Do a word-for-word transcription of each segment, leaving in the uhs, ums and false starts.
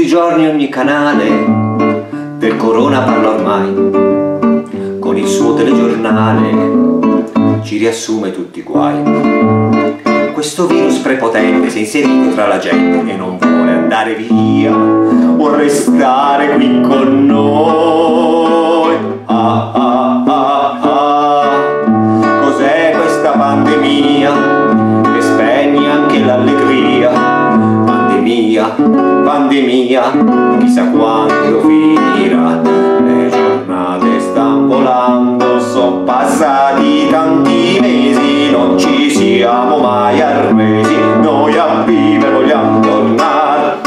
i giorni ogni canale del corona parla ormai, con il suo telegiornale ci riassume tutti i guai. Questo virus prepotente si è inserito tra la gente e non vuole andare via, vuole restare qui con noi. Ah ah ah ah, cos'è questa pandemia che spegne anche l'allegria? Pandemia, pandemia, chissà quando finirà. Le giornate stanno volando, sono passati tanti mesi, non ci siamo mai arresi, noi a vivere vogliamo tornare.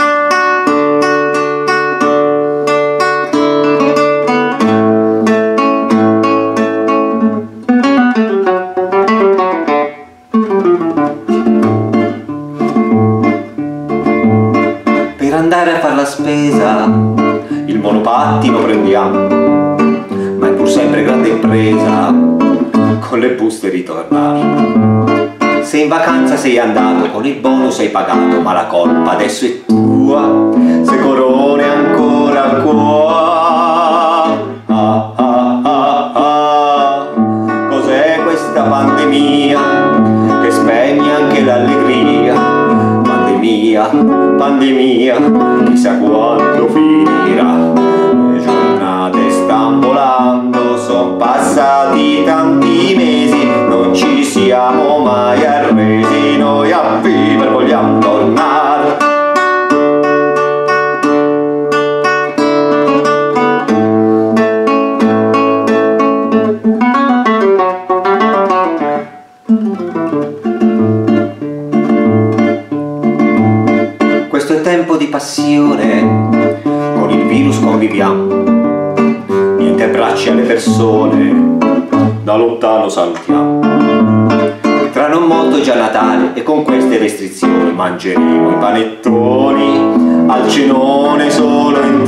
Per andare a fare la spesa il monopattino prendiamo, ma è pur sempre grande impresa con le buste ritornare. Se in vacanza sei andato con il bonus hai pagato, ma la colpa adesso è tua se corona è ancora al cuore. Ah ah ah ah, cos'è questa pandemia che spegne anche l'allegria? Pandemia, pandemia, chissà quando finirà. Le giornate stanno volando, sono passati tanti mesi, non ci siamo mai arresi, noi a vivere vogliamo tornare. Questo è tempo di passione, con il virus conviviamo, niente abbracci alle persone, da lontano salutiamo. Tra non molto è già Natale e con queste restrizioni mangeremo i panettoni al cenone solo in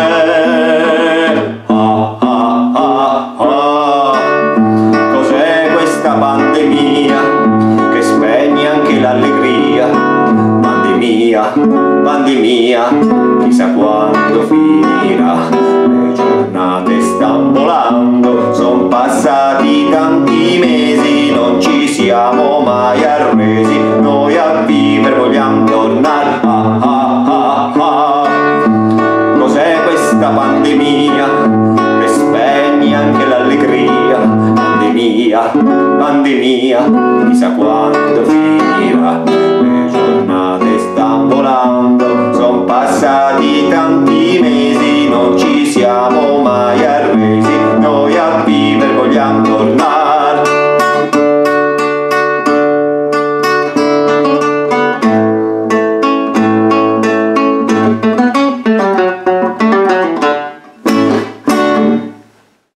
tre. Ah ah ah ah, cos'è questa pandemia che spegne anche l'allegria? Pandemia, pandemia, chissà quando finirà. Le giornate stanno volando, sono passati tanti mesi, non ci siamo mai arresi, noi a vivere vogliamo tornare. Ah ah ah ah, cos'è questa pandemia che spegne anche l'allegria? Pandemia, pandemia, chissà quando finirà. Le giornate stanno volando, sono passati tanti mesi,